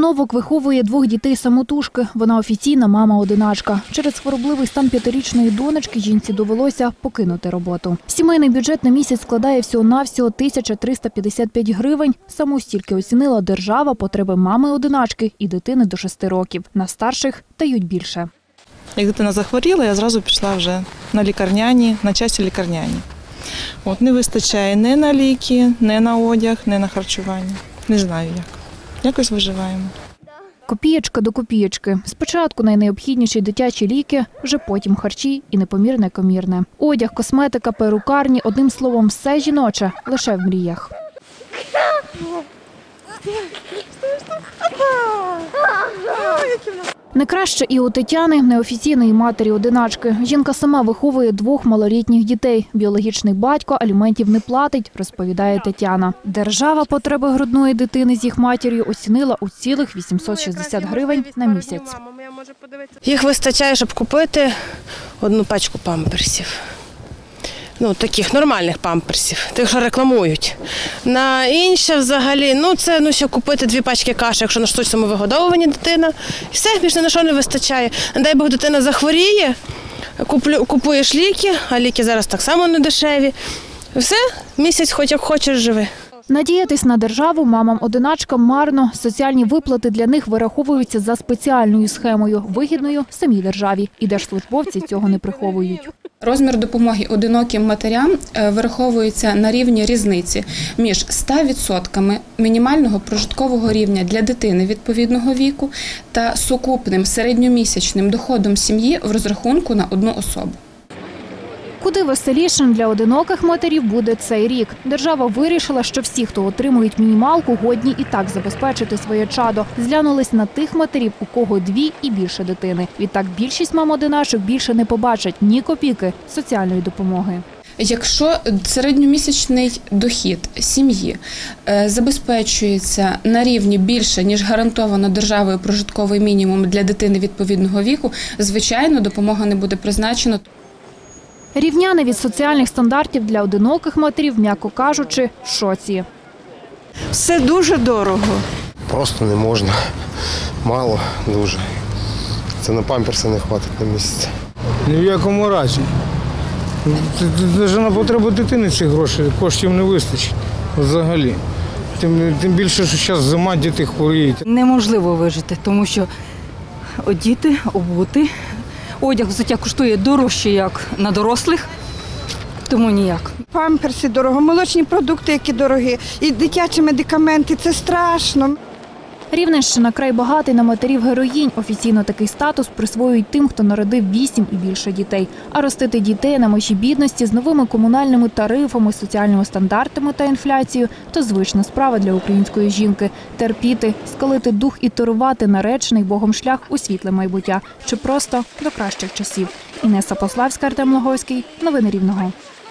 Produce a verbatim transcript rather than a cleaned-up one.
Новок виховує двох дітей-самотужки. Вона офіційна мама-одиначка. Через хворобливий стан п'ятирічної донечки жінці довелося покинути роботу. Сімейний бюджет на місяць складає всього-навсього тисяча триста п'ятдесят п'ять гривень. Саме стільки оцінила держава потреби мами-одиначки і дитини до шести років. На старших дають більше. Як дитина захворіла, я одразу пішла вже на лікарняні, на часі лікарняні. От, не вистачає ні на ліки, ні на одяг, ні на харчування. Не знаю як. Якось виживаємо. Копієчка до копієчки. Спочатку найнеобхідніші дитячі ліки, вже потім харчі і непомірне-комірне. Одяг, косметика, перукарні, одним словом, все жіноче, лише в мріях. Не краще і у Тетяни, неофіційної матері-одиначки. Жінка сама виховує двох малолітніх дітей. Біологічний батько аліментів не платить, розповідає Тетяна. Держава потреби грудної дитини з їх матір'ю оцінила у цілих вісімсот шістдесят гривень на місяць. Їх вистачає, щоб купити одну пачку памперсів. Ну, таких нормальних памперсів, тих, що рекламують. На інше взагалі, ну це ну, ще купити дві пачки каші, якщо на штучному вигодовуванні дитина. І все, більше ні на що не вистачає. Не дай Бог, дитина захворіє, куплю, купуєш ліки, а ліки зараз так само не дешеві. Все, місяць хоч як хочеш живи. Надіятись на державу мамам-одиначкам марно. Соціальні виплати для них вираховуються за спеціальною схемою, вигідною самій державі. І держслужбовці цього не приховують. Розмір допомоги одиноким матерям вираховується на рівні різниці між ста відсотками мінімального прожиткового рівня для дитини відповідного віку та сукупним середньомісячним доходом сім'ї в розрахунку на одну особу. Куди веселішим для одиноких матерів буде цей рік. Держава вирішила, що всі, хто отримують мінімалку, годні і так забезпечити своє чадо. Зглянулись на тих матерів, у кого дві і більше дитини. Відтак більшість мам-одиначок більше не побачать ні копійки соціальної допомоги. Якщо середньомісячний дохід сім'ї забезпечується на рівні більше, ніж гарантовано державою прожитковий мінімум для дитини відповідного віку, звичайно, допомога не буде призначена. Рівняни від соціальних стандартів для одиноких матерів, м'яко кажучи, в шоці. Все дуже дорого. Просто не можна. Мало дуже. Це на памперси не вистачить на місяць. Ні в якому разі. Навіть на потребу дитини цих грошей, коштів не вистачить взагалі. Тим, тим більше, що зараз зима, діти хворіють. Неможливо вижити, тому що одіти, обути. Одяг, взуття коштує дорожче, як на дорослих, тому ніяк. Памперси дорого, молочні продукти, які дорогі, і дитячі медикаменти – це страшно. Рівненщина – край багатий на матерів-героїнь. Офіційно такий статус присвоюють тим, хто народив вісім і більше дітей. А ростити дітей на межі бідності з новими комунальними тарифами, соціальними стандартами та інфляцією – то звична справа для української жінки. Терпіти, скалити дух і торувати наречений Богом шлях у світле майбуття. Чи просто до кращих часів. Інеса Пославська, Артем Логовський. Новини Рівного.